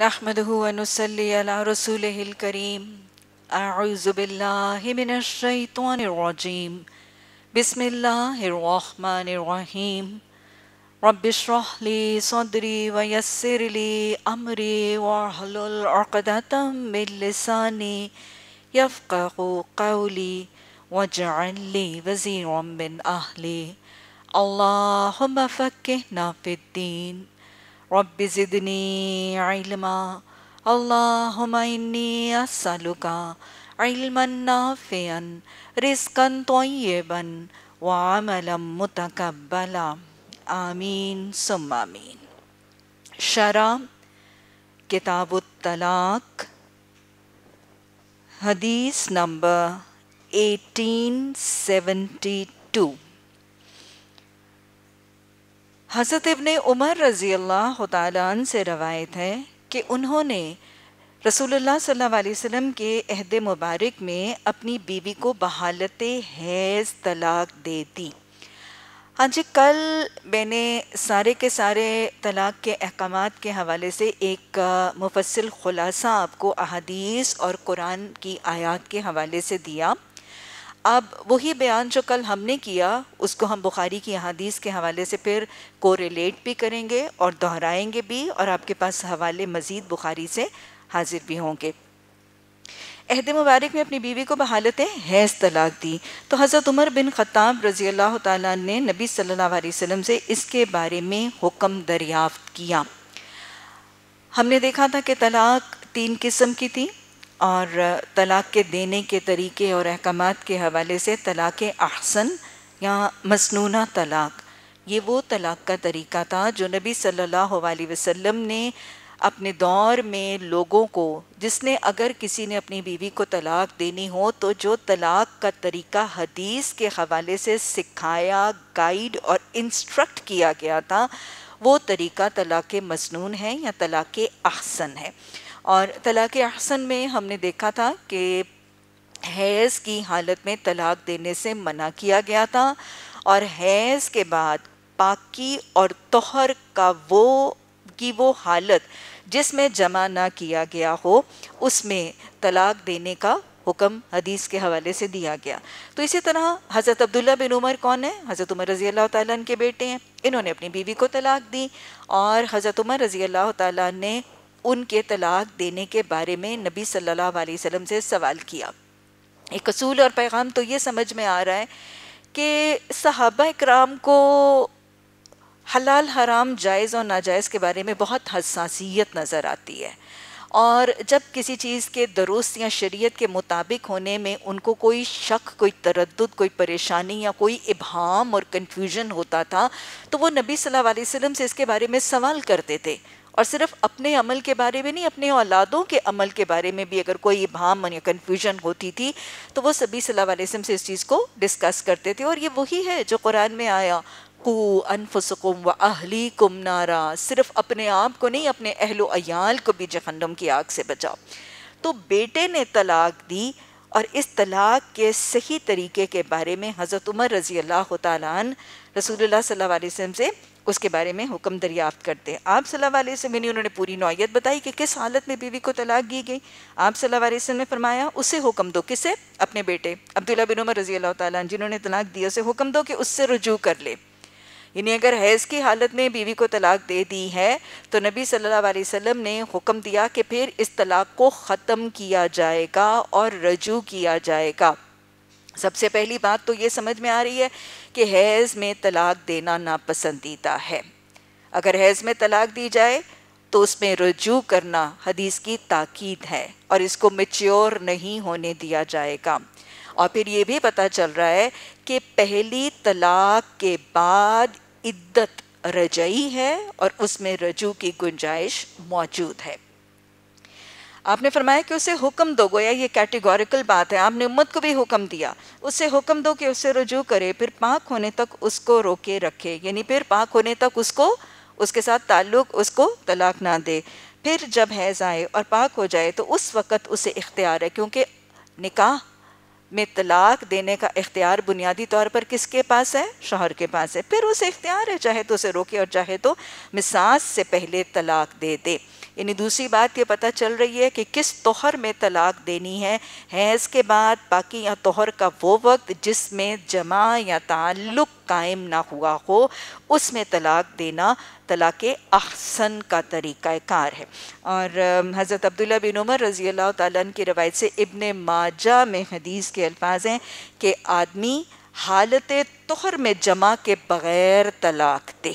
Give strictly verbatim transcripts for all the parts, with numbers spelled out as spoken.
نحمده ونصلي على رسوله الكريم أعوذ بالله من الشيطان الرجيم بسم الله الرحمن الرحيم رب اشرح لي صدري ويسر لي أمري واحلل عقدة من لساني يفقهوا قولي واجعل لي وزيرا من أهلي اللهم فقهنا في الدين رب زدني علما اللهم إني أسألك علما نافعا رزقا طيبا وعملا متقبلا آمین ثم آمین۔ شرح کتاب الطلاق، حدیث نمبر ایٹین سیونٹی ٹو۔ حضرت ابن عمر رضی اللہ تعالیٰ عنہ سے روایت ہے کہ انہوں نے رسول اللہ صلی اللہ علیہ وسلم کے عہد مبارک میں اپنی بیوی کو بحالت حیض طلاق دے دی۔ ہاں جی، کل میں نے سارے کے سارے طلاق کے احکامات کے حوالے سے ایک مفصل خلاصہ آپ کو احادیث اور قرآن کی آیات کے حوالے سے دیا۔ اب وہی بیان جو کل ہم نے کیا اس کو ہم بخاری کی احادیث کے حوالے سے پھر کوریلیٹ بھی کریں گے اور دہرائیں گے بھی، اور آپ کے پاس حوالے مزید بخاری سے حاضر بھی ہوں گے۔ عہد مبارک میں اپنی بیوی کو بحالت حیض طلاق دی تو حضرت عمر بن خطاب رضی اللہ تعالیٰ نے نبی صلی اللہ علیہ وسلم سے اس کے بارے میں حکم دریافت کیا۔ ہم نے دیکھا تھا کہ طلاق تین قسم کی تھی، اور طلاق کے دینے کے طریقے اور احکامات کے حوالے سے طلاق احسن یا مسنونہ طلاق، یہ وہ طلاق کا طریقہ تھا جو نبی صلی اللہ علیہ وسلم نے اپنے دور میں لوگوں کو، جس نے اگر کسی نے اپنی بیوی کو طلاق دینی ہو تو جو طلاق کا طریقہ حدیث کے حوالے سے سکھایا، گائیڈ اور انسٹرکٹ کیا گیا تھا، وہ طریقہ طلاق مسنون ہے یا طلاق احسن ہے۔ اور طلاق احسن میں ہم نے دیکھا تھا کہ حیض کی حالت میں طلاق دینے سے منع کیا گیا تھا، اور حیض کے بعد پاکی اور طہر کا وہ کی وہ حالت جس میں جمع نہ کیا گیا ہو اس میں طلاق دینے کا حکم حدیث کے حوالے سے دیا گیا۔ تو اسی طرح حضرت عبداللہ بن عمر کون ہیں؟ حضرت عمر رضی اللہ تعالیٰ عنہ کے بیٹے ہیں۔ انہوں نے اپنی بیوی کو طلاق دی، اور حضرت عمر رضی اللہ تعالیٰ عنہ نے ان کے طلاق دینے کے بارے میں نبی صلی اللہ علیہ وسلم سے سوال کیا۔ ایک اصول اور پیغام تو یہ سمجھ میں آ رہا ہے کہ صحابہ اکرام کو حلال حرام جائز اور ناجائز کے بارے میں بہت حساسیت نظر آتی ہے، اور جب کسی چیز کے درست یا شریعت کے مطابق ہونے میں ان کو کوئی شک، کوئی تردد، کوئی پریشانی یا کوئی ابہام اور کنفیوژن ہوتا تھا تو وہ نبی صلی اللہ علیہ وسلم سے اس کے بارے میں سوال کرتے تھے، اور صرف اپنے عمل کے بارے میں نہیں، اپنے اولادوں کے عمل کے بارے میں بھی اگر کوئی ابہام یا کنفیوژن ہوتی تھی تو وہ سبھی صلی اللہ علیہ وسلم سے اس چیز کو ڈسکس کرتے تھے۔ اور یہ وہی ہے جو قرآن میں آیا، قُوا أَنفُسَكُمْ وَأَهْلِيكُمْ نَارًا، صرف اپنے آپ کو نہیں، اپنے اہل و عیال کو بھی جہنم کی آگ سے بچاؤ۔ تو بیٹے نے طلاق دی، اور اس طلاق کے صحیح طریقے کے بارے میں حضرت عمر رضی اللہ تعالیٰ عنہ رسول اللہ صلی اللہ علیہ وسلم سے اس کے بارے میں حکم دریافت کرتے ہیں۔ آپ صلی اللہ علیہ وسلم نے انہوں نے پوری نوعیت بتائی کہ کس حالت میں بیوی کو طلاق دی گئی۔ آپ صلی اللہ علیہ وسلم نے فرمایا اسے حکم دو، کسے؟ اپنے بیٹے عبداللہ بن عمر رضی اللہ تعالیٰ عنہ جنہوں نے طلاق دیا، اسے حکم دو کہ اس سے رجوع کر لے۔ یعنی اگر حیض کی حالت میں بیوی کو طلاق دے دی ہے تو نبی صلی اللہ علیہ وسلم نے حکم دیا کہ پھر اس طلاق کو ختم کیا جائے گا اور رجوع کیا جائے گا۔ سب سے پہلی بات تو یہ سمجھ میں آ رہی ہے کہ حیض میں طلاق دینا ناپسندیدہ ہے۔ اگر حیض میں طلاق دی جائے تو اس میں رجوع کرنا حدیث کی تاکید ہے، اور اس کو میچیور نہیں ہونے دیا جائے گا۔ اور پھر یہ بھی پتہ چل رہا ہے کہ پہلی طلاق کے بعد عدت رجعی ہے اور اس میں رجوع کی گنجائش موجود ہے۔ آپ نے فرمایا کہ اسے حکم دو، گویا یہ کیٹیگوریکل بات ہے، آپ نے امت کو بھی حکم دیا، اسے حکم دو کہ اسے رجوع کرے، پھر پاک ہونے تک اس کو روکے رکھے، یعنی پھر پاک ہونے تک اس کو اس کے ساتھ تعلق، اس کو طلاق نہ دے۔ پھر جب حیض آئے اور پاک ہو جائے تو اس وقت اسے اختیار ہے، کیونکہ نکاح میں طلاق دینے کا اختیار بنیادی طور پر کس کے پاس ہے؟ شوہر کے پاس ہے۔ پھر اسے اختیار ہے، چاہے تو اسے روکے اور چاہے تو مساس سے پہلے طلاق دے دے۔ یعنی دوسری بات یہ پتہ چل رہی ہے کہ کس طہر میں طلاق دینی ہے. حیض کے بعد باقی یا طہر کا وہ وقت جس میں جمع یا تعلق قائم نہ ہوا ہو، اس میں طلاق دینا طلاق احسن کا طریقہ کار ہے. اور حضرت عبداللہ بن عمر رضی اللہ تعالیٰ عنہ کی روایت سے ابن ماجہ میں حدیث کے الفاظ ہیں کہ آدمی حالت طہر میں جمع کے بغیر طلاق دے،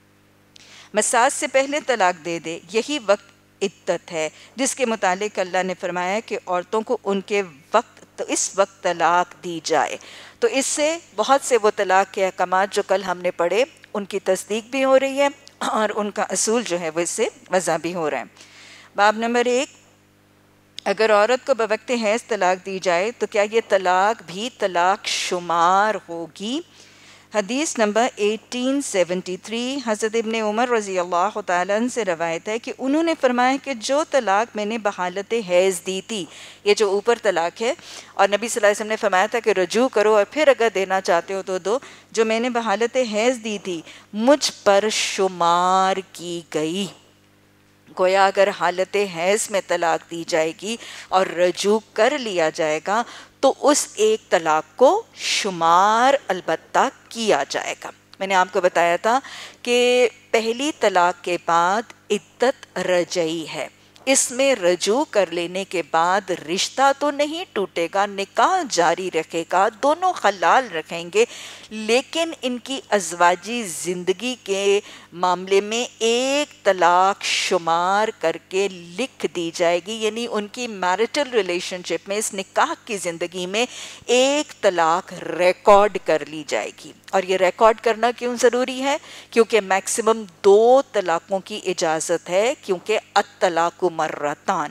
مساج سے پہلے طلاق دے دے، یہی وقت عدت ہے جس کے متعلق اللہ نے فرمایا کہ عورتوں کو ان کے وقت تو اس وقت طلاق دی جائے. تو اس سے بہت سے وہ طلاق کے احکامات جو کل ہم نے پڑھے ان کی تصدیق بھی ہو رہی ہے اور ان کا اصول جو ہے وہ اس سے وضع بھی ہو رہا ہے. باب نمبر ایک، اگر عورت کو بوقت حیض طلاق دی جائے تو کیا یہ طلاق بھی طلاق شمار ہوگی؟ حدیث نمبر ایٹین سیونٹی تھری، حضرت ابن عمر رضی اللہ تعالیٰ عنہ سے روایت ہے کہ انہوں نے فرمایا کہ جو طلاق میں نے بحالت حیض دی تھی، یہ جو اوپر طلاق ہے، اور نبی صلی اللہ علیہ وسلم نے فرمایا تھا کہ رجوع کرو اور پھر اگر دینا چاہتے ہو تو دو، جو میں نے بحالت حیض دی تھی مجھ پر شمار کی گئی. گویا اگر حالت حیض میں طلاق دی جائے گی اور رجوع کر لیا جائے گا تو اس ایک طلاق کو شمار البتہ کیا جائے گا. میں نے آپ کو بتایا تھا کہ پہلی طلاق کے بعد عدت رجعی ہے، اس میں رجوع کر لینے کے بعد رشتہ تو نہیں ٹوٹے گا، نکاح جاری رکھے گا، دونوں حلال رکھیں گے، لیکن ان کی ازواجی زندگی کے معاملے میں ایک طلاق شمار کر کے لکھ دی جائے گی. یعنی ان کی میرٹل ریلیشن شپ میں، اس نکاح کی زندگی میں ایک طلاق ریکارڈ کر لی جائے گی. اور یہ ریکارڈ کرنا کیوں ضروری ہے؟ کیونکہ میکسیمم دو طلاقوں کی اجازت ہے، کیونکہ الطلاق مرتان.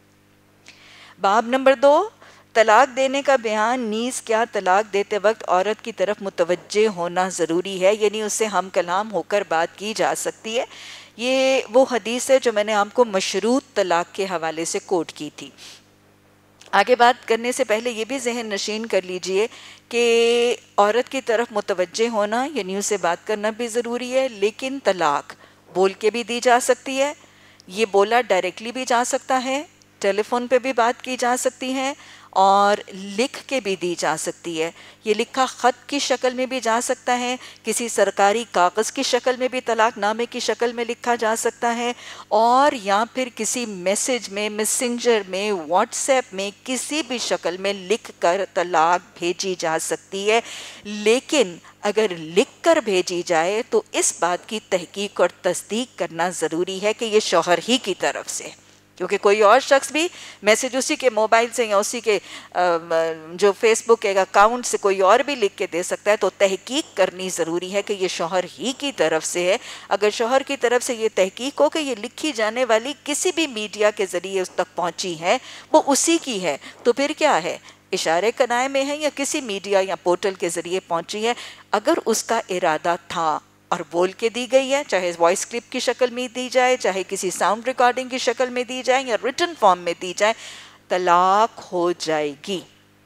باب نمبر دو، طلاق دینے کا بیان. نیز کیا طلاق دیتے وقت عورت کی طرف متوجہ ہونا ضروری ہے، یعنی اس سے ہم کلام ہو کر بات کی جا سکتی ہے. یہ وہ حدیث ہے جو میں نے آپ کو مشروط طلاق کے حوالے سے کوٹ کی تھی. آگے بات کرنے سے پہلے یہ بھی ذہن نشین کر لیجئے کہ عورت کی طرف متوجہ ہونا یعنی اسے بات کرنا بھی ضروری ہے، لیکن طلاق بول کے بھی دی جا سکتی ہے، یہ بولا ڈائریکٹلی بھی جا سکتا ہے، ٹیلی فون پہ بھی بات کی جا سکتی ہے، اور لکھ کے بھی دی جا سکتی ہے. یہ لکھا خط کی شکل میں بھی جا سکتا ہے، کسی سرکاری کاغذ کی شکل میں بھی طلاق نامے کی شکل میں لکھا جا سکتا ہے، اور یا پھر کسی میسج میں، میسنجر میں، واٹس ایپ میں کسی بھی شکل میں لکھ کر طلاق بھیجی جا سکتی ہے. لیکن اگر لکھ کر بھیجی جائے تو اس بات کی تحقیق اور تصدیق کرنا ضروری ہے کہ یہ شوہر ہی کی طرف سے، کیونکہ کوئی اور شخص بھی میسج اسی کے موبائل سے یا اسی کے جو فیس بک کے اکاؤنٹ سے کوئی اور بھی لکھ کے دے سکتا ہے. تو تحقیق کرنی ضروری ہے کہ یہ شوہر ہی کی طرف سے ہے. اگر شوہر کی طرف سے یہ تحقیق ہو کہ یہ لکھی جانے والی کسی بھی میڈیا کے ذریعے اس تک پہنچی ہے، وہ اسی کی ہے، تو پھر کیا ہے، اشارے کنائے میں ہے یا کسی میڈیا یا پورٹل کے ذریعے پہنچی ہے. اگر اس کا ارادہ تھا اور بول کے دی گئی ہے، چاہے وائس کلپ کی شکل میں دی جائے، چاہے کسی ساؤنڈ ریکارڈنگ کی شکل میں دی جائے یا ریٹن فارم میں دی جائے، طلاق ہو جائے گی.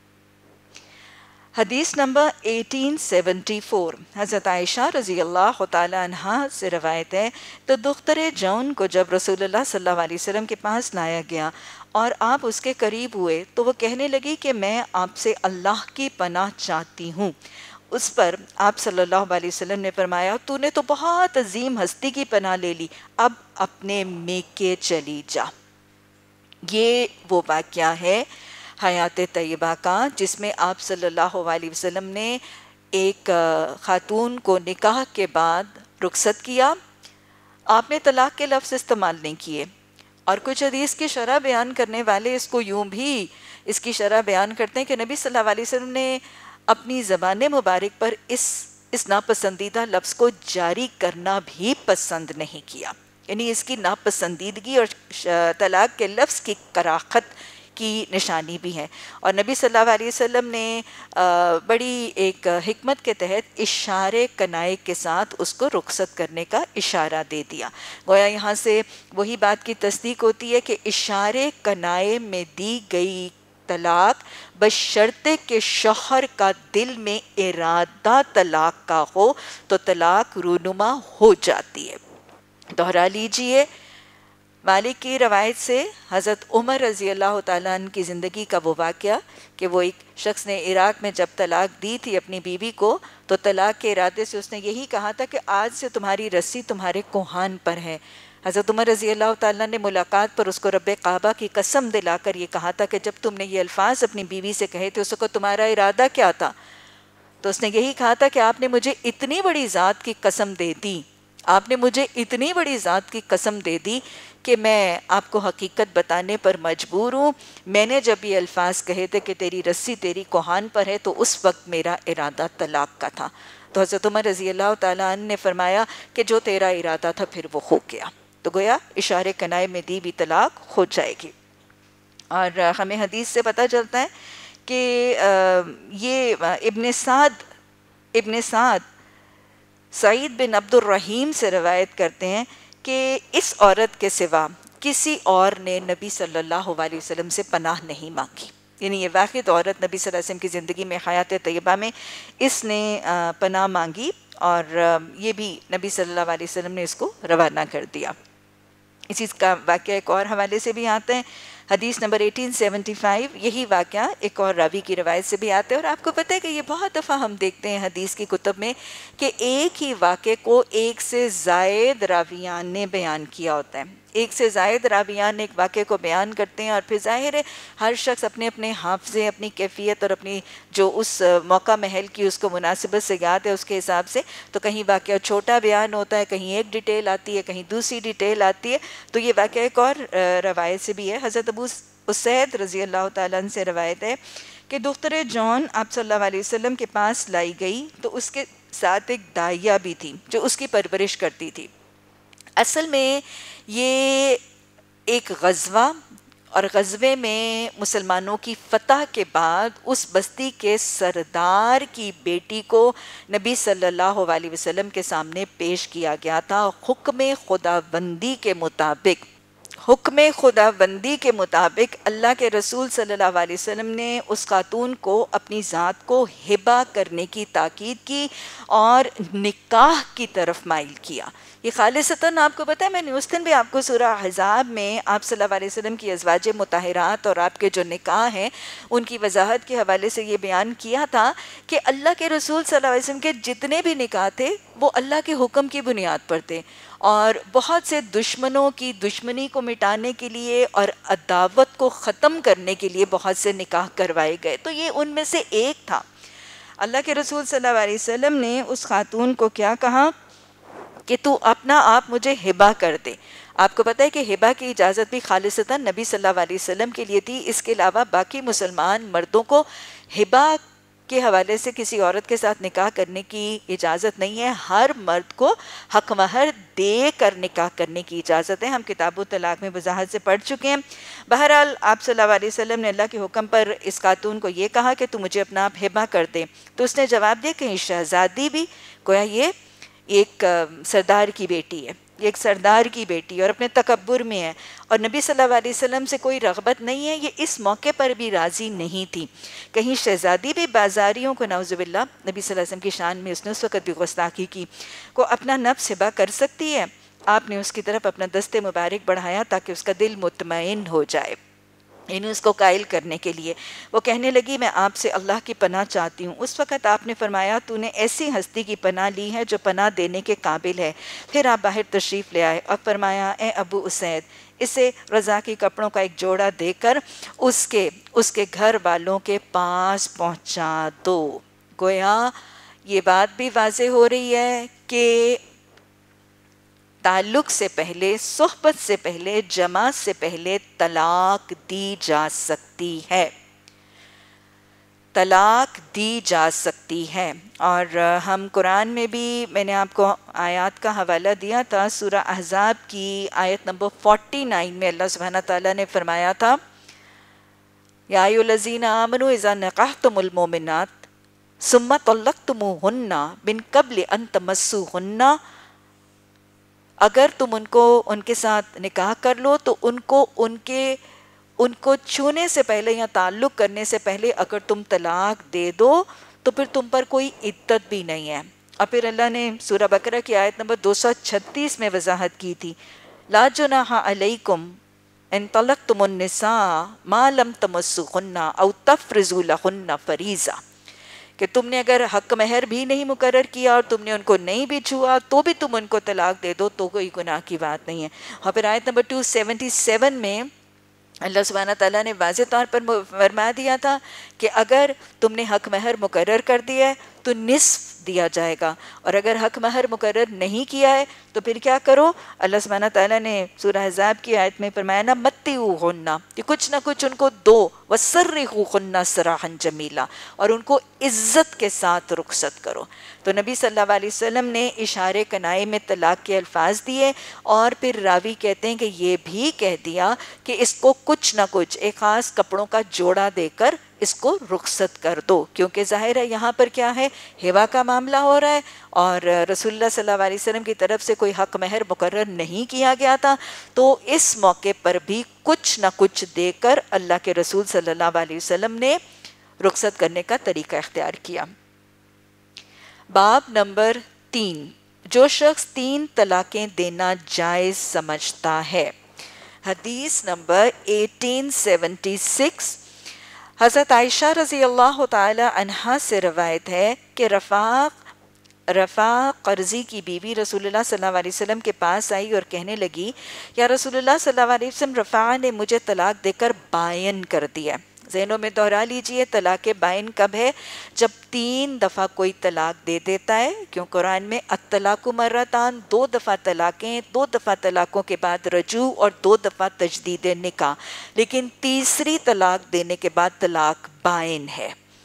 حدیث نمبر ایٹین سیونٹی فور، حضرت عائشہ رضی اللہ تعالی عنہا سے روایت ہے، تو دختر جون کو جب رسول اللہ صلی اللہ علیہ وسلم کے پاس لایا گیا اور آپ اس کے قریب ہوئے تو وہ کہنے لگی کہ میں آپ سے اللہ کی پناہ چاہتی ہوں. اس پر آپ صلی اللہ علیہ وسلم نے فرمایا، تو نے تو بہت عظیم ہستی کی پناہ لے لی، اب اپنے میکے چلی جا. یہ وہ واقعہ ہے حیات طیبہ کا جس میں آپ صلی اللہ علیہ وسلم نے ایک خاتون کو نکاح کے بعد رخصت کیا. آپ نے طلاق کے لفظ استعمال نہیں کیے، اور کچھ حدیث کی شرح بیان کرنے والے اس کو یوں بھی اس کی شرح بیان کرتے ہیں کہ نبی صلی اللہ علیہ وسلم نے اپنی زبان مبارک پر اس اس ناپسندیدہ لفظ کو جاری کرنا بھی پسند نہیں کیا. یعنی اس کی ناپسندیدگی اور طلاق کے لفظ کی کراخت کی نشانی بھی ہے. اور نبی صلی اللہ علیہ وسلم نے بڑی ایک حکمت کے تحت اشارے کنائے کے ساتھ اس کو رخصت کرنے کا اشارہ دے دیا. گویا یہاں سے وہی بات کی تصدیق ہوتی ہے کہ اشارے کنائے میں دی گئی طلاق بشرطے کہ شوہر کا دل میں ارادہ طلاق کا ہو تو طلاق رونما ہو جاتی ہے. دہرا لیجئے، مالک کی روایت سے حضرت عمر رضی اللہ تعالیٰ عنہ کی زندگی کا وہ واقعہ کہ وہ ایک شخص نے عراق میں جب طلاق دی تھی اپنی بیوی کو تو طلاق کے ارادے سے اس نے یہی کہا تھا کہ آج سے تمہاری رسی تمہارے کوہان پر ہے۔ حضرت عمر رضی اللہ تعالیٰ نے ملاقات پر اس کو رب کعبہ کی قسم دلا کر یہ کہا تھا کہ جب تم نے یہ الفاظ اپنی بیوی سے کہے تھے اس کو تمہارا ارادہ کیا تھا؟ تو اس نے یہی کہا تھا کہ آپ نے مجھے اتنی بڑی ذات کی قسم دے دی، آپ نے مجھے اتنی بڑی ذات کی قسم دے دی کہ میں آپ کو حقیقت بتانے پر مجبور ہوں۔ میں نے جب یہ الفاظ کہے تھے کہ تیری رسی تیری کوہان پر ہے تو اس وقت میرا ارادہ طلاق کا تھا۔ تو حضرت عمر رضی اللہ تعالیٰ عنہ نے فرمایا کہ جو تیرا ارادہ تھا پھر وہ ہو گیا، تو گویا اشارے کنائے میں دی بھی طلاق ہو جائے گی۔ اور ہمیں حدیث سے پتہ چلتا ہے کہ یہ ابن سعد ابن سعد سعید بن عبد الرحیم سے روایت کرتے ہیں کہ اس عورت کے سوا کسی اور نے نبی صلی اللہ علیہ وسلم سے پناہ نہیں مانگی، یعنی یہ واحد عورت نبی صلی اللہ علیہ وسلم کی زندگی میں حیات طیبہ میں اس نے پناہ مانگی اور یہ بھی نبی صلی اللہ علیہ وسلم نے اس کو روانہ کر دیا۔ اسی کا واقعہ ایک اور حوالے سے بھی آتا ہے، حدیث نمبر اٹھارہ سو پچہتر، یہی واقعہ ایک اور راوی کی روایت سے بھی آتا ہے۔ اور آپ کو پتہ ہے کہ یہ بہت دفعہ ہم دیکھتے ہیں حدیث کی کتب میں کہ ایک ہی واقعے کو ایک سے زائد راویان نے بیان کیا ہوتا ہے، ایک سے زائد راویان ایک واقعے کو بیان کرتے ہیں، اور پھر ظاہر ہے ہر شخص اپنے اپنے حافظے، اپنی کیفیت اور اپنی جو اس موقع محل کی اس کو مناسبت سے یاد ہے اس کے حساب سے، تو کہیں واقعہ چھوٹا بیان ہوتا ہے، کہیں ایک ڈیٹیل آتی ہے، کہیں دوسری ڈیٹیل آتی ہے۔ تو یہ واقعہ ایک اور روایت سے بھی ہے، حضرت ابو اسید رضی اللہ تعالیٰ عنہ سے روایت ہے کہ دختر جون آپ صلی اللہ علیہ وسلم کے پاس لائی گئی تو اس کے ساتھ ایک دائیا بھی تھی جو اس کی پرورش کرتی تھی۔ اصل میں یہ ایک غزوہ، اور غزوے میں مسلمانوں کی فتح کے بعد اس بستی کے سردار کی بیٹی کو نبی صلی اللہ علیہ وسلم کے سامنے پیش کیا گیا تھا۔ حکم خداوندی کے مطابق حکم خداوندی کے مطابق اللہ کے رسول صلی اللہ علیہ وسلم نے اس خاتون کو اپنی ذات کو ہبہ کرنے کی تاکید کی اور نکاح کی طرف مائل کیا۔ یہ خالصتاً آپ کو پتہ ہے، میں نے اس دن بھی آپ کو سورہ احزاب میں آپ صلی اللہ علیہ وسلم کی ازواج مطہرات اور آپ کے جو نکاح ہیں ان کی وضاحت کے حوالے سے یہ بیان کیا تھا کہ اللہ کے رسول صلی اللہ علیہ وسلم کے جتنے بھی نکاح تھے وہ اللہ کے حکم کی بنیاد پر تھے، اور بہت سے دشمنوں کی دشمنی کو مٹانے کے لیے اور عداوت کو ختم کرنے کے لیے بہت سے نکاح کروائے گئے، تو یہ ان میں سے ایک تھا۔ اللہ کے رسول صلی اللہ علیہ وسلم نے اس خاتون کو کیا کہا کہ تو اپنا آپ مجھے ہبہ کر دے۔ آپ کو پتہ ہے کہ ہبہ کی اجازت بھی خالصتاً نبی صلی اللہ علیہ وسلم کے لیے تھی، اس کے علاوہ باقی مسلمان مردوں کو ہبہ کے حوالے سے کسی عورت کے ساتھ نکاح کرنے کی اجازت نہیں ہے۔ ہر مرد کو حق مہر دے کر نکاح کرنے کی اجازت ہے، ہم کتاب الطلاق میں وضاحت سے پڑھ چکے ہیں۔ بہرحال آپ صلی اللہ علیہ وسلم نے اللہ کے حکم پر اس خاتون کو یہ کہا کہ تو مجھے اپنا آپ ہبہ کر دے، تو اس نے جواب دیا کہ شہزادی بھی، گویا یہ ایک سردار کی بیٹی ہے، یہ ایک سردار کی بیٹی اور اپنے تکبر میں ہے، اور نبی صلی اللہ علیہ وسلم سے کوئی رغبت نہیں ہے، یہ اس موقع پر بھی راضی نہیں تھی۔ کہیں شہزادی بھی بازاریوں کو نعوذ باللہ نبی صلی اللہ علیہ وسلم کی شان میں اس نے اس وقت بھی گستاخی کی کو اپنا نفس ہبہ کر سکتی ہے؟ آپ نے اس کی طرف اپنا دست مبارک بڑھایا تاکہ اس کا دل مطمئن ہو جائے، یعنی اس کو قائل کرنے کے لیے۔ وہ کہنے لگی میں آپ سے اللہ کی پناہ چاہتی ہوں۔ اس وقت آپ نے فرمایا تو نے ایسی ہستی کی پناہ لی ہے جو پناہ دینے کے قابل ہے۔ پھر آپ باہر تشریف لے آئے اور فرمایا اے ابو اسید، اسے رضا کے کپڑوں کا ایک جوڑا دے کر اس کے اس کے گھر والوں کے پاس پہنچا دو۔ گویا یہ بات بھی واضح ہو رہی ہے کہ تعلق سے پہلے، صحبت سے پہلے، جماعت سے پہلے طلاق دی جا سکتی ہے، طلاق دی جا سکتی ہے۔ اور ہم قرآن میں بھی، میں نے آپ کو آیات کا حوالہ دیا تھا، سورہ احزاب کی آیت نمبر انچاس میں اللہ سبحانہ تعالیٰ نے فرمایا تھا یا ایھا الذین آمنوا اذا نکحتم المؤمنات ثم طلقتموہن من قبل ان تمسوہن، اگر تم ان کو ان کے ساتھ نکاح کر لو تو ان کو ان کے ان کو چھونے سے پہلے یا تعلق کرنے سے پہلے اگر تم طلاق دے دو تو پھر تم پر کوئی عدت بھی نہیں ہے۔ اور پھر اللہ نے سورہ بقرہ کی آیت نمبر دو سو چھتیس میں وضاحت کی تھی لا جناح علیکم ان طلقتم النساء ما لم تمسوهن او تفرضوا لهن فریضہ، کہ تم نے اگر حق مہر بھی نہیں مقرر کیا اور تم نے ان کو نہیں بھی چھوا تو بھی تم ان کو طلاق دے دو تو کوئی گناہ کی بات نہیں ہے۔ اور پھر آیت نمبر دو سو ستہتر میں اللہ سبحانہ تعالیٰ نے واضح طور پر فرما دیا تھا کہ اگر تم نے حق مہر مقرر کر دیا ہے تو نصف دیا جائے گا، اور اگر حق مہر مقرر نہیں کیا ہے تو پھر کیا کرو؟ اللہ سبحانہ تعالیٰ نے سورہ احزاب کی آیت میں فرمایا نا متعوہن، کہ کچھ نہ کچھ ان کو دو، وسرحوہن سراحا جمیلا، اور ان کو عزت کے ساتھ رخصت کرو۔ تو نبی صلی اللہ علیہ وسلم نے اشارے کنائے میں طلاق کے الفاظ دیے، اور پھر راوی کہتے ہیں کہ یہ بھی کہہ دیا کہ اس کو کچھ نہ کچھ ایک خاص کپڑوں کا جوڑا دے کر اس کو رخصت کر دو، کیونکہ ظاہر ہے یہاں پر کیا ہے، ہیوا کا معاملہ ہو رہا ہے، اور رسول اللہ صلی اللہ علیہ وسلم کی طرف سے کوئی حق مہر مقرر نہیں کیا گیا تھا، تو اس موقع پر بھی کچھ نہ کچھ دے کر اللہ کے رسول صلی اللہ علیہ وسلم نے رخصت کرنے کا طریقہ اختیار کیا۔ باب نمبر تین، جو شخص تین طلاقیں دینا جائز سمجھتا ہے۔ حدیث نمبر اٹھارہ سو چھہتر، حضرت عائشہ رضی اللہ تعالی عنہا سے روایت ہے کہ رفاع رفاع قرضی کی بیوی رسول اللہ صلی اللہ علیہ وسلم کے پاس آئی اور کہنے لگی، یا رسول اللہ صلی اللہ علیہ وسلم، رفاع نے مجھے طلاق دے کر بائن کر دیا۔ ذہنوں میں دہرا لیجئے، طلاق بائن کب ہے؟ جب تین دفعہ کوئی طلاق دے دیتا ہے، کیوں قرآن میں الطلاق مرتان، دو دفعہ طلاقیں، دو دفعہ طلاقوں کے بعد رجوع اور دو دفعہ تجدید نکاح، لیکن تیسری طلاق دینے کے بعد طلاق بائن ہے۔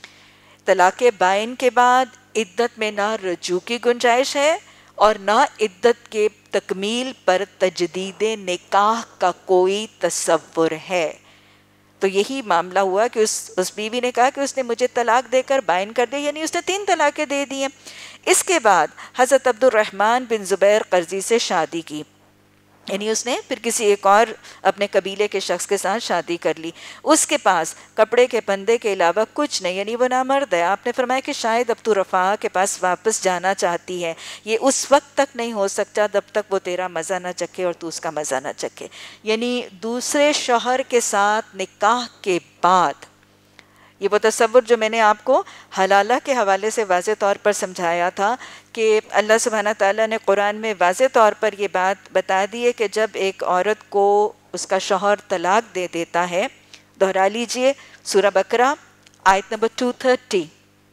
طلاق بائن کے بعد عدت میں نہ رجوع کی گنجائش ہے اور نہ عدت کے تکمیل پر تجدید نکاح کا کوئی تصور ہے۔ تو یہی معاملہ ہوا کہ اس اس بیوی نے کہا کہ اس نے مجھے طلاق دے کر بائن کر دیا، یعنی اس نے تین طلاقیں دے دی ہیں۔ اس کے بعد حضرت عبد الرحمن بن زبیر قرضی سے شادی کی، یعنی اس نے پھر کسی ایک اور اپنے قبیلے کے شخص کے ساتھ شادی کر لی۔ اس کے پاس کپڑے کے پندے کے علاوہ کچھ نہیں، یعنی وہ نامرد ہے۔ آپ نے فرمایا کہ شاید اب تو رفاع کے پاس واپس جانا چاہتی ہے، یہ اس وقت تک نہیں ہو سکتا جب تک وہ تیرا مزہ نہ چکھے اور تو اس کا مزہ نہ چکھے، یعنی دوسرے شوہر کے ساتھ نکاح کے بعد۔ یہ وہ تصور جو میں نے آپ کو حلالہ کے حوالے سے واضح طور پر سمجھایا تھا کہ اللہ سبحانہ تعالیٰ نے قرآن میں واضح طور پر یہ بات بتا دی ہے کہ جب ایک عورت کو اس کا شوہر طلاق دے دیتا ہے، دہرا لیجئے سورہ بقرہ آیت نمبر دو سو تیس،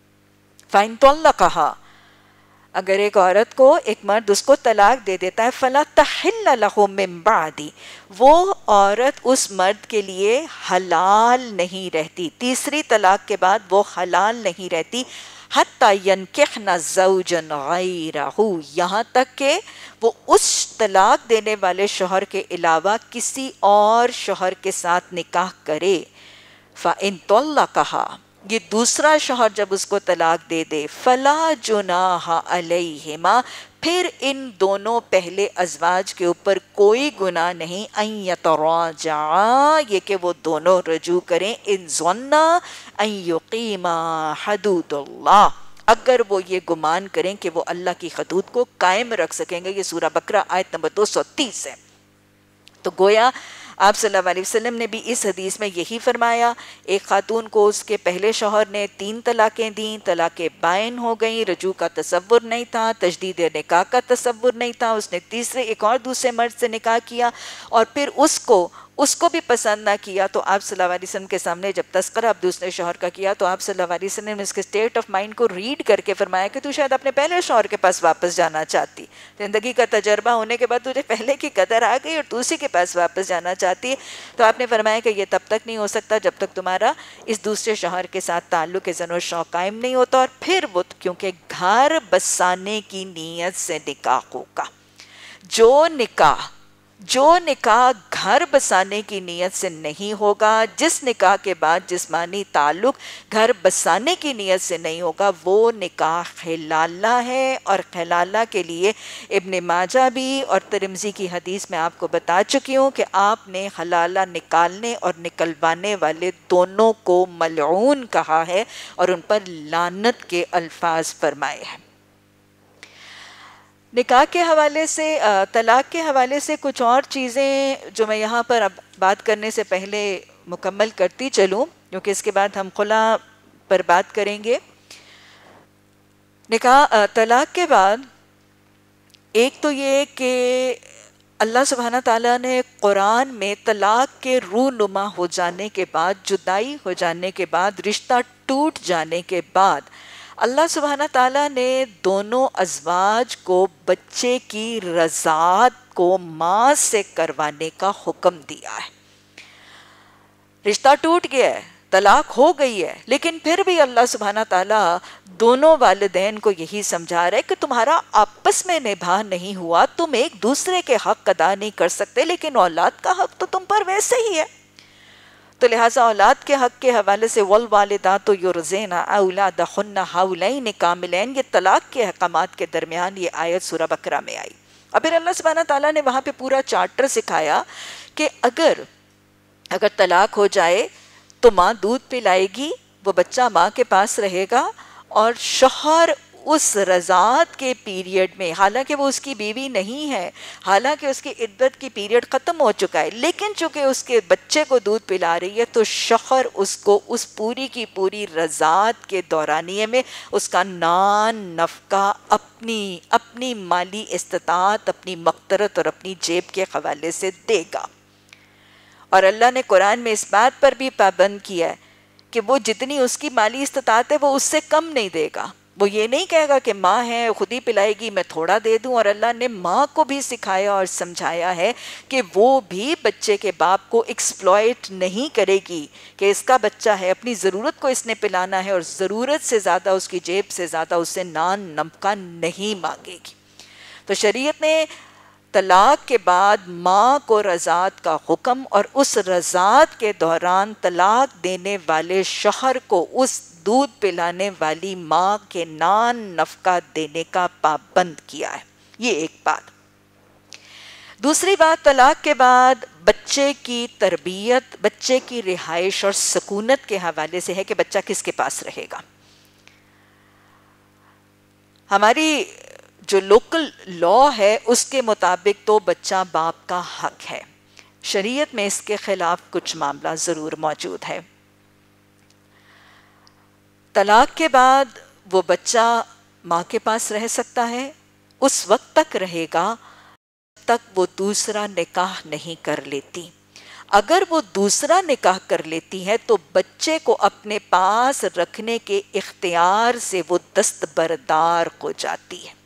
فَإِن طَلَّقَهَا، اگر ایک عورت کو ایک مرد اس کو طلاق دے دیتا ہے، فَلَا تَحِلَّ لَهُ مِن بَعْدِ، وہ عورت اس مرد کے لیے حلال نہیں رہتی، تیسری طلاق کے بعد وہ حلال نہیں رہتی، حَتَّى يَنْكِحْنَ زَوْجًا غَيْرَهُ، یہاں تک کہ وہ اس طلاق دینے والے شوہر کے علاوہ کسی اور شوہر کے ساتھ نکاح کرے۔ فَإِن طَلَّقَهَا، یہ دوسرا شوہر جب اس کو طلاق دے دے، فَلَا جُنَاحَ عَلَيْهِمَا، پھر ان دونوں پہلے ازواج کے اوپر کوئی گناہ نہیں، ان یتراجعا، یہ کہ وہ دونوں رجوع کریں، ان ظنا ان یقیما حدود اللہ، اگر وہ یہ گمان کریں کہ وہ اللہ کی حدود کو قائم رکھ سکیں گے۔ یہ سورہ بقرہ آیت نمبر دو سو تیس ہے۔ تو گویا آپ صلی اللہ علیہ وسلم نے بھی اس حدیث میں یہی فرمایا، ایک خاتون کو اس کے پہلے شوہر نے تین طلاقیں دیں، طلاقیں بائن ہو گئیں، رجوع کا تصور نہیں تھا، تجدید نکاح کا تصور نہیں تھا، اس نے تیسرے ایک اور دوسرے مرد سے نکاح کیا اور پھر اس کو اس کو بھی پسند نہ کیا، تو آپ صلی اللہ علیہ وسلم کے سامنے جب تذکرہ اب دوسرے شوہر کا کیا تو آپ صلی اللہ علیہ وسلم نے اس کے سٹیٹ آف مائنڈ کو ریڈ کر کے فرمایا کہ تو شاید اپنے پہلے شوہر کے پاس واپس جانا چاہتی، زندگی کا تجربہ ہونے کے بعد تجھے پہلے کی قدر آ گئی اور تو اسی کے پاس واپس جانا چاہتی ہے۔ تو آپ نے فرمایا کہ یہ تب تک نہیں ہو سکتا جب تک تمہارا اس دوسرے شوہر کے ساتھ تعلق زن و شوق قائم نہیں ہوتا، اور پھر وہ کیونکہ گھر بسانے کی نیت سے نکاح ہوگا، جو نکاح جو نکاح گھر بسانے کی نیت سے نہیں ہوگا، جس نکاح کے بعد جسمانی تعلق گھر بسانے کی نیت سے نہیں ہوگا، وہ نکاح حلالہ ہے، اور حلالہ کے لیے ابن ماجہ بھی اور ترمذی کی حدیث میں آپ کو بتا چکی ہوں کہ آپ نے حلالہ نکالنے اور نکلوانے والے دونوں کو ملعون کہا ہے اور ان پر لعنت کے الفاظ فرمائے ہیں۔ نکاح کے حوالے سے، طلاق کے حوالے سے کچھ اور چیزیں جو میں یہاں پر اب بات کرنے سے پہلے مکمل کرتی چلوں، کیونکہ اس کے بعد ہم خلا پر بات کریں گے۔ نکاح طلاق کے بعد ایک تو یہ کہ اللہ سبحانہ تعالیٰ نے قرآن میں طلاق کے رونما ہو جانے کے بعد، جدائی ہو جانے کے بعد، رشتہ ٹوٹ جانے کے بعد، اللہ سبحانہ تعالیٰ نے دونوں ازواج کو بچے کی رضاعت کو ماں سے کروانے کا حکم دیا ہے۔ رشتہ ٹوٹ گیا ہے، طلاق ہو گئی ہے، لیکن پھر بھی اللہ سبحانہ تعالیٰ دونوں والدین کو یہی سمجھا رہا ہے کہ تمہارا آپس میں نبھا نہیں ہوا، تم ایک دوسرے کے حق ادا نہیں کر سکتے، لیکن اولاد کا حق تو تم پر ویسے ہی ہے۔ تو لہٰذا اولاد کے حق کے حوالے سے والوالدات یرضعن اولادہن حولین کاملین، یہ طلاق کے احکامات کے درمیان یہ آیت سورہ بقرہ میں آئی۔ اور پھر اللہ سبحانہ تعالیٰ نے وہاں پہ پورا چارٹر سکھایا کہ اگر اگر طلاق ہو جائے تو ماں دودھ پلائے گی، وہ بچہ ماں کے پاس رہے گا، اور شوہر اس رضاعت کے پیریڈ میں، حالانکہ وہ اس کی بیوی نہیں ہے، حالانکہ اس کی عدت کی پیریڈ ختم ہو چکا ہے، لیکن چونکہ اس کے بچے کو دودھ پلا رہی ہے تو شوہر اس کو اس پوری کی پوری رضاعت کے دورانیے میں اس کا نان نفقہ اپنی اپنی مالی استطاعت، اپنی مقدرت اور اپنی جیب کے حوالے سے دے گا۔ اور اللہ نے قرآن میں اس بات پر بھی پابند کیا ہے کہ وہ جتنی اس کی مالی استطاعت ہے وہ اس سے کم نہیں دے گا۔ وہ یہ نہیں کہے گا کہ ماں ہے خود ہی پلائے گی میں تھوڑا دے دوں، اور اللہ نے ماں کو بھی سکھایا اور سمجھایا ہے کہ وہ بھی بچے کے باپ کو ایکسپلائٹ نہیں کرے گی کہ اس کا بچہ ہے، اپنی ضرورت کو اس نے پلانا ہے اور ضرورت سے زیادہ، اس کی جیب سے زیادہ اس سے نان نفقہ نہیں مانگے گی۔ تو شریعت نے طلاق کے بعد ماں کو رضاعت کا حکم، اور اس رضاعت کے دوران طلاق دینے والے شوہر کو اس دودھ پلانے والی ماں کے نان نفقہ دینے کا پابند کیا ہے۔ یہ ایک بات۔ دوسری بات، طلاق کے بعد بچے کی تربیت، بچے کی رہائش اور سکونت کے حوالے سے ہے کہ بچہ کس کے پاس رہے گا۔ ہماری جو لوکل لا ہے اس کے مطابق تو بچہ باپ کا حق ہے، شریعت میں اس کے خلاف کچھ معاملہ ضرور موجود ہے۔ طلاق کے بعد وہ بچہ ماں کے پاس رہ سکتا ہے، اس وقت تک رہے گا جب تک وہ دوسرا نکاح نہیں کر لیتی۔ اگر وہ دوسرا نکاح کر لیتی ہے تو بچے کو اپنے پاس رکھنے کے اختیار سے وہ دستبردار ہو جاتی ہے۔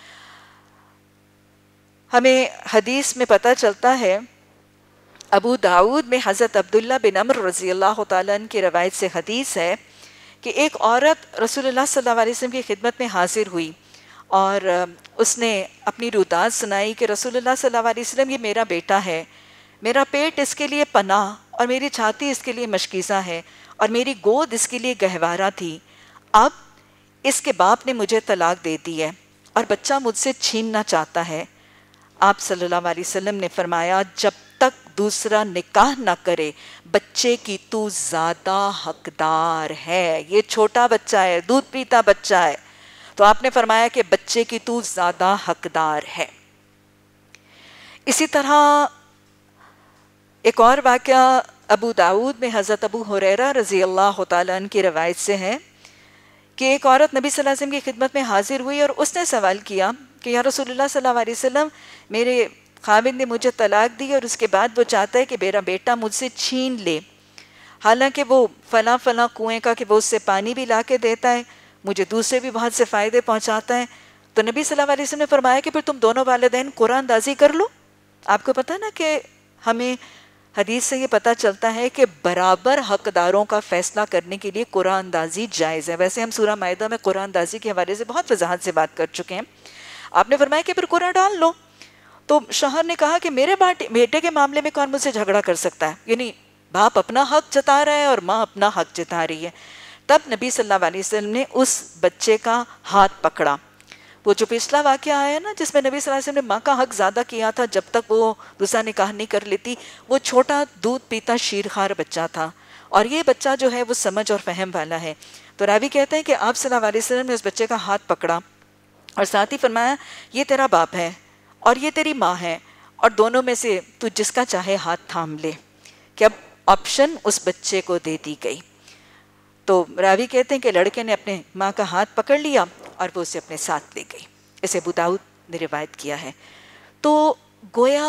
ہمیں حدیث میں پتہ چلتا ہے، ابو داؤد میں حضرت عبداللہ بن عمر رضی اللہ تعالیٰ عنہ کی روایت سے حدیث ہے کہ ایک عورت رسول اللہ صلی اللہ علیہ وسلم کی خدمت میں حاضر ہوئی اور اس نے اپنی رودات سنائی کہ رسول اللہ صلی اللہ علیہ وسلم، یہ میرا بیٹا ہے، میرا پیٹ اس کے لیے پناہ اور میری چھاتی اس کے لیے مشکیزہ ہے اور میری گود اس کے لیے گہوارہ تھی، اب اس کے باپ نے مجھے طلاق دے دی ہے اور بچہ مجھ سے چھیننا چاہتا ہے۔ آپ صلی اللہ علیہ وسلم نے فرمایا، جب تک دوسرا نکاح نہ کرے بچے کی تو زیادہ حقدار ہے۔ یہ چھوٹا بچہ ہے، دودھ پیتا بچہ ہے، تو آپ نے فرمایا کہ بچے کی تو زیادہ حقدار ہے۔ اسی طرح ایک اور واقعہ ابو داؤد میں حضرت ابو ہریرہ رضی اللہ تعالیٰ عنہ کی روایت سے ہے کہ ایک عورت نبی صلی اللہ علیہ وسلم کی خدمت میں حاضر ہوئی اور اس نے سوال کیا کہ یا رسول اللہ صلی اللہ علیہ وسلم، میرے خاوند نے مجھے طلاق دی اور اس کے بعد وہ چاہتا ہے کہ میرا بیٹا مجھ سے چھین لے، حالانکہ وہ فلاں فلاں کنویں کا کہ وہ اس سے پانی بھی لا کے دیتا ہے، مجھے دوسرے بھی بہت سے فائدے پہنچاتا ہے۔ تو نبی صلی اللہ علیہ وسلم نے فرمایا کہ پھر تم دونوں والدین قرآن اندازی کر لو۔ آپ کو پتہ نا کہ ہمیں حدیث سے یہ پتہ چلتا ہے کہ برابر حقداروں کا فیصلہ کرنے کے لیے قرآن اندازی جائز ہے۔ ویسے ہم سورہ مائدہ میں قرآن اندازی کے حوالے سے بہت وضاحت سے بات کر چکے ہیں۔ آپ نے فرمایا کہ پھر قرآن ڈال لو۔ تو شوہر نے کہا کہ میرے بیٹے کے معاملے میں کون مجھ سے جھگڑا کر سکتا ہے، یعنی باپ اپنا حق جتا رہا ہے اور ماں اپنا حق جتا رہی ہے۔ تب نبی صلی اللہ علیہ وسلم نے اس بچے کا ہاتھ پکڑا۔ وہ جو پچھلا واقعہ آیا نا جس میں نبی صلی اللہ علیہ وسلم نے ماں کا حق زیادہ کیا تھا جب تک وہ دوسرا نکاح نہیں کر لیتی، وہ چھوٹا دودھ پیتا شیرخوار بچہ تھا، اور یہ بچہ جو ہے وہ سمجھ اور فہم والا ہے۔ تو راوی کہتے ہیں کہ آپ صلی اللہ علیہ وسلم نے اس بچے کا ہاتھ پکڑا اور ساتھ ہی فرمایا یہ تیرا باپ ہے اور یہ تیری ماں ہے اور دونوں میں سے تو جس کا چاہے ہاتھ تھام لے، کہ اب آپشن اس بچے کو دے دی گئی۔ تو راوی کہتے ہیں کہ لڑکے نے اپنے ماں کا ہاتھ پکڑ لیا اور وہ اسے اپنے ساتھ لے گئی۔ اسے ابو داؤد نے روایت کیا ہے۔ تو گویا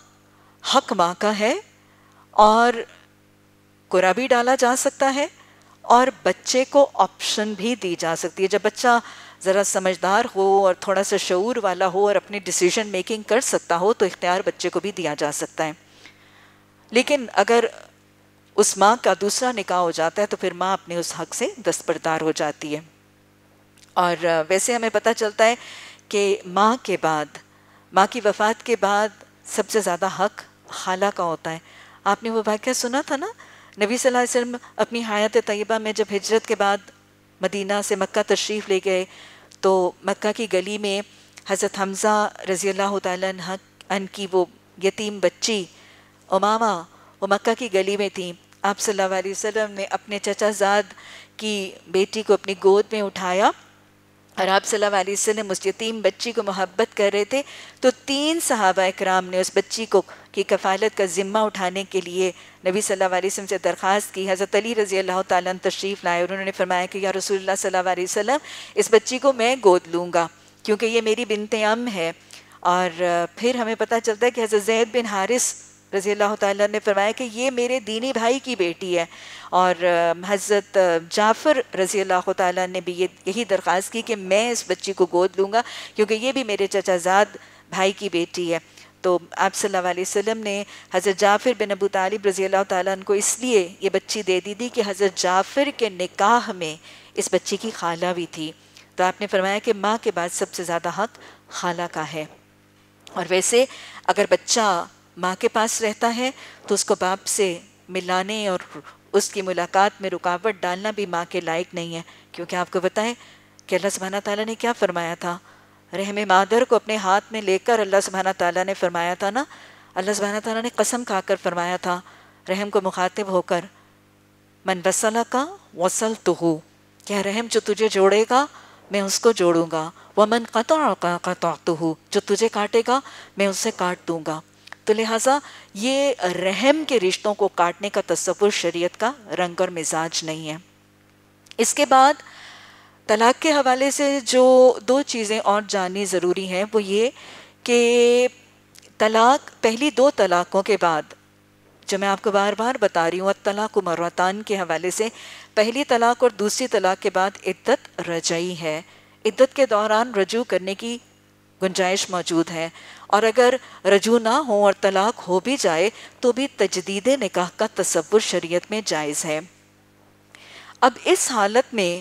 حق ماں کا ہے اور قرعہ بھی ڈالا جا سکتا ہے اور بچے کو آپشن بھی دی جا سکتی ہے۔ جب بچہ ذرا سمجھدار ہو اور تھوڑا سا شعور والا ہو اور اپنی ڈیسیژن میکنگ کر سکتا ہو تو اختیار بچے کو بھی دیا جا سکتا ہے۔ لیکن اگر اس ماں کا دوسرا نکاح ہو جاتا ہے تو پھر ماں اپنے اس حق سے دستبردار ہو جاتی ہے۔ اور ویسے ہمیں پتہ چلتا ہے کہ ماں کے بعد، ماں کی وفات کے بعد سب سے زیادہ حق خالہ کا ہوتا ہے۔ آپ نے وہ واقعہ سنا تھا نا، نبی صلی اللہ علیہ وسلم اپنی حیات طیبہ میں جب ہجرت کے بعد مدینہ سے مکہ تشریف لے گئے تو مکہ کی گلی میں حضرت حمزہ رضی اللہ تعالیٰ عنہ ان کی وہ یتیم بچی امامہ وہ مکہ کی گلی میں تھیں۔ آپ صلی اللہ علیہ وسلم نے اپنے چچا زاد کی بیٹی کو اپنی گود میں اٹھایا اور آپ صلی اللہ علیہ وسلم اس یتیم بچی کو محبت کر رہے تھے تو تین صحابہ اکرام نے اس بچی کو کی کفالت کا ذمہ اٹھانے کے لیے نبی صلی اللہ علیہ وسلم سے درخواست کی۔ حضرت علی رضی اللہ تعالیٰ عنہ تشریف لائے اور انہوں نے فرمایا کہ یا رسول اللہ صلی اللہ علیہ وسلم اس بچی کو میں گود لوں گا کیونکہ یہ میری بنت ام ہے۔ اور پھر ہمیں پتہ چلتا ہے کہ حضرت زید بن حارث رضی اللہ تعالیٰ نے فرمایا کہ یہ میرے دینی بھائی کی بیٹی ہے، اور حضرت جعفر رضی اللہ تعالیٰ نے بھی یہی درخواست کی کہ میں اس بچی کو گود لوں گا کیونکہ یہ بھی میرے چچا زاد بھائی کی بیٹی ہے۔ تو آپ صلی اللہ علیہ وسلم نے حضرت جعفر بن ابو طالب رضی اللہ تعالیٰ عنہ کو اس لیے یہ بچی دے دی تھی کہ حضرت جعفر کے نکاح میں اس بچی کی خالہ بھی تھی۔ تو آپ نے فرمایا کہ ماں کے بعد سب سے زیادہ حق خالہ کا ہے۔ اور ویسے اگر بچہ ماں کے پاس رہتا ہے تو اس کو باپ سے ملانے اور اس کی ملاقات میں رکاوٹ ڈالنا بھی ماں کے لائق نہیں ہے، کیونکہ آپ کو بتائیں کہ اللہ سبحانہ تعالیٰ نے کیا فرمایا تھا؟ رحم مادر کو اپنے ہاتھ میں لے کر اللہ سبحانہ تعالیٰ نے فرمایا تھا نا، اللہ سبحانہ تعالیٰ نے قسم کھا کر فرمایا تھا رحم کو مخاطب ہو کر، من وصلک وصلتہ، کہ رحم جو تجھے جوڑے گا میں اس کو جوڑوں گا، ومن قطعک قطعتہ، جو تجھے کاٹے گا میں اسے کاٹ دوں گا۔ تو لہٰذا یہ رحم کے رشتوں کو کاٹنے کا تصور شریعت کا رنگ اور مزاج نہیں ہے۔ اس کے بعد طلاق کے حوالے سے جو دو چیزیں اور جاننی ضروری ہیں وہ یہ کہ طلاق، پہلی دو طلاقوں کے بعد، جو میں آپ کو بار بار بتا رہی ہوں الطلاق مرتان کے حوالے سے، پہلی طلاق اور دوسری طلاق کے بعد عدت رجعی ہے۔ عدت کے دوران رجوع کرنے کی گنجائش موجود ہے، اور اگر رجوع نہ ہو اور طلاق ہو بھی جائے تو بھی تجدید نکاح کا تصور شریعت میں جائز ہے۔ اب اس حالت میں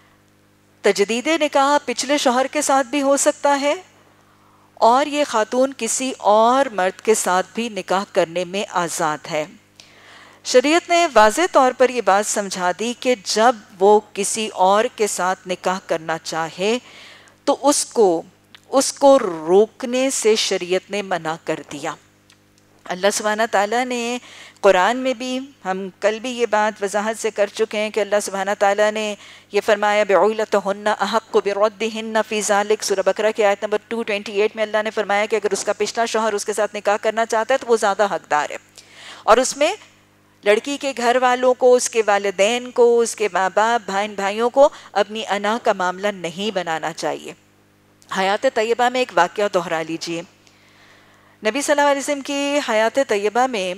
تجدید نکاح پچھلے شوہر کے ساتھ بھی ہو سکتا ہے اور یہ خاتون کسی اور مرد کے ساتھ بھی نکاح کرنے میں آزاد ہے۔ شریعت نے واضح طور پر یہ بات سمجھا دی کہ جب وہ کسی اور کے ساتھ نکاح کرنا چاہے تو اس کو اس کو روکنے سے شریعت نے منع کر دیا۔ اللہ سبحانہ تعالیٰ نے قرآن میں بھی، ہم کل بھی یہ بات وضاحت سے کر چکے ہیں کہ اللہ سبحانہ تعالیٰ نے یہ فرمایا بِعُولَتُهُنَّ أَحَقُّ بِرَدِّهِنَّ فِي ذَلِكَ، سورہ بقرہ کی آیت نمبر دو سو اٹھائیس میں اللہ نے فرمایا کہ اگر اس کا پچھلا شوہر اس کے ساتھ نکاح کرنا چاہتا ہے تو وہ زیادہ حقدار ہے، اور اس میں لڑکی کے گھر والوں کو، اس کے والدین کو، اس کے ماں باپ، بہن بھائیوں کو اپنی انا کا معاملہ نہیں بنانا چاہیے۔ حیات طیبہ میں ایک واقعہ دہرا لیجئے۔ نبی صلی اللہ علیہ وسلم کی حیات طیبہ میں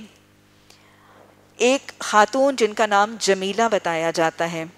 ایک خاتون جن کا نام جمیلہ بتایا جاتا ہے،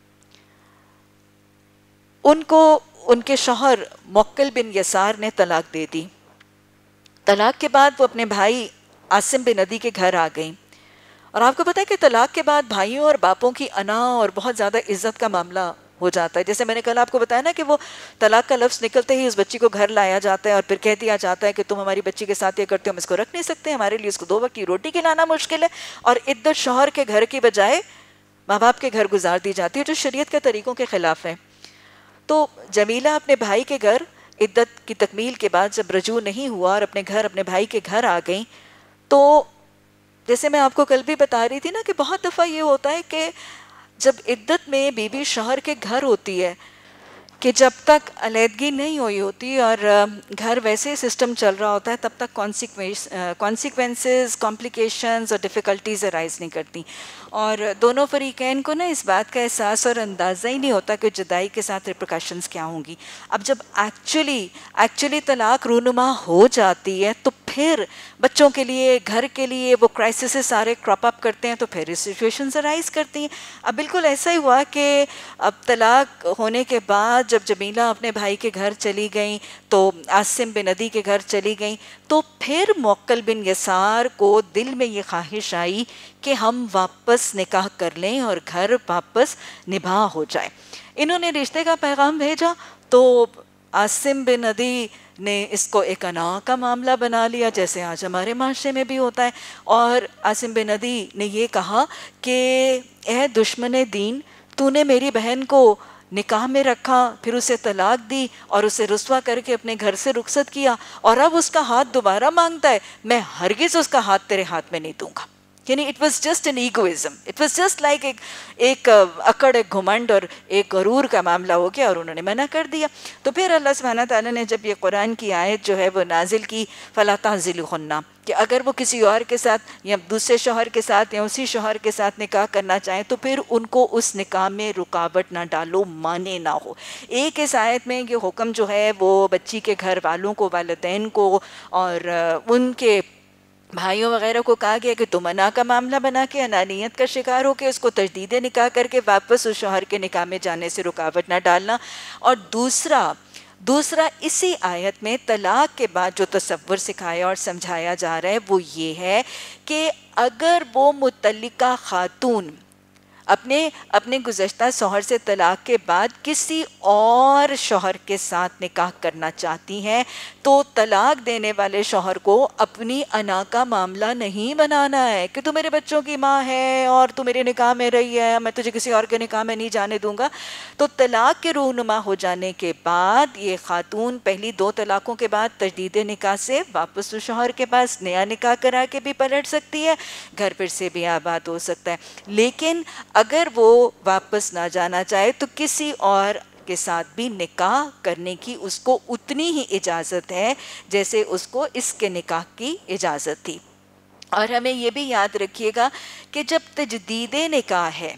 ان کو ان کے شوہر موکل بن یسار نے طلاق دے دی۔ طلاق کے بعد وہ اپنے بھائی عاصم بن ندی کے گھر آ گئیں، اور آپ کو پتہ ہے کہ طلاق کے بعد بھائیوں اور باپوں کی انا اور بہت زیادہ عزت کا معاملہ ہو جاتا ہے۔ جیسے میں نے کل آپ کو بتایا نا کہ وہ طلاق کا لفظ نکلتے ہی اس بچی کو گھر لایا جاتا ہے اور پھر کہہ دیا جاتا ہے کہ تم ہماری بچی کے ساتھ یہ کرتے ہو، ہم اس کو رکھ نہیں سکتے، ہمارے لیے اس کو دو وقت کی روٹی کھلانا مشکل ہے، اور عدت شوہر کے گھر کی بجائے ماں باپ کے گھر گزار دی جاتی ہے جو شریعت کے طریقوں کے خلاف ہے۔ تو جمیلہ اپنے بھائی کے گھر عدت کی تکمیل کے بعد جب رجوع نہیں ہوا اور اپنے گھر اپنے بھائی کے گھر آ گئیں، تو جیسے میں آپ کو کل بھی بتا رہی تھی نا کہ بہت دفعہ یہ ہوتا ہے کہ جب عدت میں بیوی شوہر کے گھر ہوتی ہے کہ جب تک علیحدگی نہیں ہوئی ہوتی اور گھر ویسے سسٹم چل رہا ہوتا ہے تب تک کانسیکوینسز کمپلیکیشنز اور ڈیفیکلٹیز ارائز نہیں کرتی، اور دونوں فریقین کو نا اس بات کا احساس اور اندازہ ہی نہیں ہوتا کہ جدائی کے ساتھ ریپریکاشنز کیا ہوں گی۔ اب جب ایکچولی ایکچولی طلاق رونما ہو جاتی ہے تو پھر بچوں کے لیے، گھر کے لیے وہ کرائسسز سارے کراپ اپ کرتے ہیں، تو پھر یہ سچویشنز ارائز کرتی ہیں۔ اب بالکل ایسا ہی ہوا کہ اب طلاق ہونے کے بعد جب جمیلہ اپنے بھائی کے گھر چلی گئیں تو عاصم بن ندی کے گھر چلی گئیں، تو پھر موکل بن یسار کو دل میں یہ خواہش آئی کہ ہم واپس نکاح کر لیں اور گھر واپس نباہ ہو جائے۔ انہوں نے رشتے کا پیغام بھیجا تو عاصم بن ندی نے اس کو ایک انا کا معاملہ بنا لیا، جیسے آج ہمارے معاشرے میں بھی ہوتا ہے، اور عاصم بن ندی نے یہ کہا کہ اے دشمن دین، تو نے میری بہن کو نکاح میں رکھا، پھر اسے طلاق دی اور اسے رسوا کر کے اپنے گھر سے رخصت کیا، اور اب اس کا ہاتھ دوبارہ مانگتا ہے، میں ہرگز اس کا ہاتھ تیرے ہاتھ میں نہیں دوں گا۔ یعنی it was just an egoism, it was just like ایک ایک اکڑ، ایک گھمنڈ اور ایک غرور کا معاملہ ہو گیا، اور انہوں نے منع کر دیا۔ تو پھر اللہ سبحانہ تعالیٰ نے جب یہ قرآن کی آیت جو ہے وہ نازل کی، فَلَا تَعْزِلُهُنَّ، کہ اگر وہ کسی اور کے ساتھ یا دوسرے شوہر کے ساتھ یا اسی شوہر کے ساتھ نکاح کرنا چاہیں تو پھر ان کو اس نکاح میں رکاوٹ نہ ڈالو، مانے نہ ہو۔ ایک اس آیت میں یہ حکم جو ہے وہ بچی کے گھر والوں کو، والدین کو اور ان کے بھائیوں وغیرہ کو کہا گیا کہ تم انا کا معاملہ بنا کے، انانیت کا شکار ہو کے اس کو تجدید نکاح کر کے واپس اس شوہر کے نکاح میں جانے سے رکاوٹ نہ ڈالنا۔ اور دوسرا دوسرا اسی آیت میں طلاق کے بعد جو تصور سکھایا اور سمجھایا جا رہا ہے وہ یہ ہے کہ اگر وہ متعلقہ خاتون اپنے اپنے گزشتہ شوہر سے طلاق کے بعد کسی اور شوہر کے ساتھ نکاح کرنا چاہتی ہیں تو طلاق دینے والے شوہر کو اپنی انا کا معاملہ نہیں بنانا ہے کہ تو میرے بچوں کی ماں ہے اور تو میرے نکاح میں رہی ہے، میں تجھے کسی اور کے نکاح میں نہیں جانے دوں گا۔ تو طلاق کے رونما ہو جانے کے بعد یہ خاتون پہلی دو طلاقوں کے بعد تجدید نکاح سے واپس اس شوہر کے پاس نیا نکاح کرا کے بھی پلٹ سکتی ہے، گھر پھر سے بھی آباد ہو سکتا ہے۔ لیکن اگر وہ واپس نہ جانا چاہے تو کسی اور کے ساتھ بھی نکاح کرنے کی اس کو اتنی ہی اجازت ہے جیسے اس کو اس کے نکاح کی اجازت تھی۔ اور ہمیں یہ بھی یاد رکھیے گا کہ جب تجدید نکاح ہے،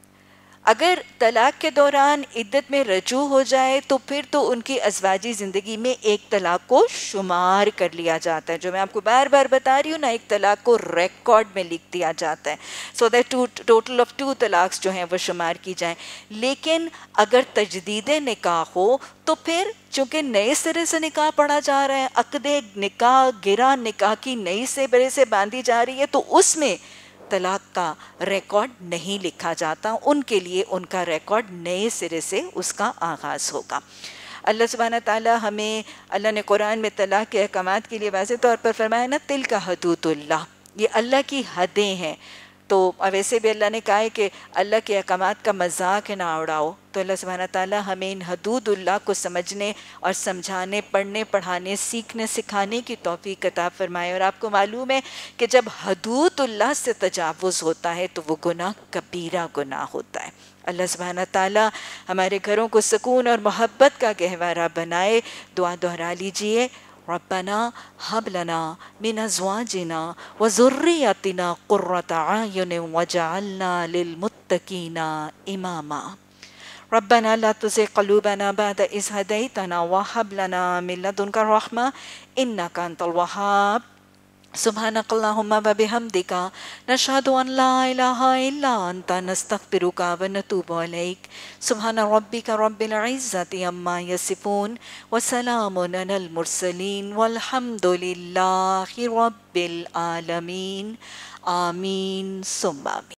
اگر طلاق کے دوران عدت میں رجوع ہو جائے تو پھر تو ان کی ازواجی زندگی میں ایک طلاق کو شمار کر لیا جاتا ہے، جو میں آپ کو بار بار بتا رہی ہوں نا، ایک طلاق کو ریکارڈ میں لکھ دیا جاتا ہے، so that total of two طلاقس جو ہیں وہ شمار کی جائیں۔ لیکن اگر تجدید نکاح ہو تو پھر چونکہ نئے سرے سے نکاح پڑھا جا رہا ہے، عقد نکاح گرا نکاح کی نئی سے برے سے باندھی جا رہی ہے، تو اس میں طلاق کا ریکارڈ نہیں لکھا جاتا، ان کے لیے ان کا ریکارڈ نئے سرے سے اس کا آغاز ہوگا۔ اللہ سبحانہ تعالیٰ ہمیں، اللہ نے قرآن میں طلاق کے احکامات کے لیے واضح طور پر فرمایا نا، تل کا حدود اللہ، یہ اللہ کی حدیں ہیں۔ تو ویسے بھی اللہ نے کہا ہے کہ اللہ کے احکامات کا مذاق نہ اڑاؤ، تو اللہ سبحانہ تعالیٰ ہمیں ان حدود اللہ کو سمجھنے اور سمجھانے، پڑھنے، پڑھانے، سیکھنے، سکھانے کی توفیق عطا فرمائے۔ اور آپ کو معلوم ہے کہ جب حدود اللہ سے تجاوز ہوتا ہے تو وہ گناہ کبیرہ گناہ ہوتا ہے۔ اللہ سبحانہ تعالیٰ ہمارے گھروں کو سکون اور محبت کا گہوارہ بنائے۔ دعا دہرا لیجئے، ربنا ہب لنا من ازواجنا وذریاتنا قرۃ اعین وجعلنا للمتقین اماما۔ ربنا لا تزغ قلوبنا بعد إذ هديتنا وهب لنا من لدنك رحمة إنك أنت الوهاب۔ سبحانك اللهم وبحمدك نشهد أن لا إله إلا أنت نستغفرك ونتوب إليك۔ سبحان ربك رب العزة عما يصفون وسلام على المرسلين والحمد لله رب العالمين۔ آمین ثم آمین۔